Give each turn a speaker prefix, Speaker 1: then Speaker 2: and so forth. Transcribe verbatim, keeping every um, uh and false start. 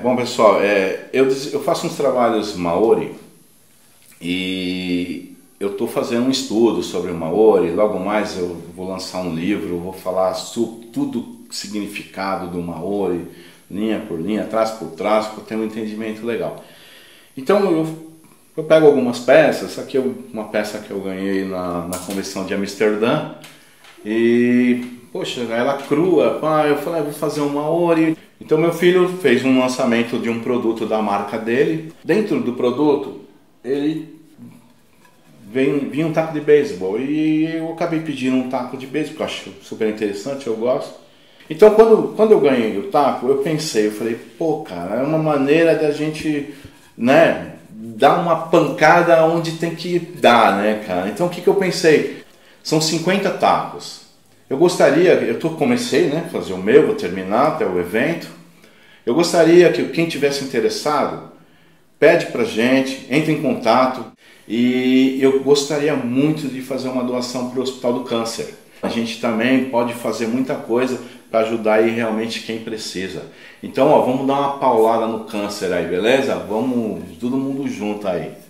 Speaker 1: Bom, pessoal, é, eu, eu faço uns trabalhos Maori e eu estou fazendo um estudo sobre o Maori. Logo mais eu vou lançar um livro, vou falar sobre tudo o significado do Maori, linha por linha, traço por traço, para ter um entendimento legal. Então eu, eu pego algumas peças. Essa aqui é uma peça que eu ganhei na, na convenção de Amsterdã e, poxa, ela crua, pá, eu falei, ah, vou fazer um Maori. Então meu filho fez um lançamento de um produto da marca dele. Dentro do produto, ele vem, vinha um taco de beisebol e eu acabei pedindo um taco de beisebol, que eu acho super interessante, eu gosto. Então quando, quando eu ganhei o taco, eu pensei, eu falei, pô, cara, é uma maneira da gente, né, dar uma pancada onde tem que dar, né, cara. Então o que, que eu pensei? São cinquenta tacos. Eu gostaria, eu tô, comecei, né, fazer o meu, vou terminar até o evento. Eu gostaria que quem tivesse interessado, pede pra gente, entre em contato. E eu gostaria muito de fazer uma doação para o Hospital do Câncer. A gente também pode fazer muita coisa para ajudar aí realmente quem precisa. Então, ó, vamos dar uma paulada no câncer aí, beleza? Vamos todo mundo junto aí.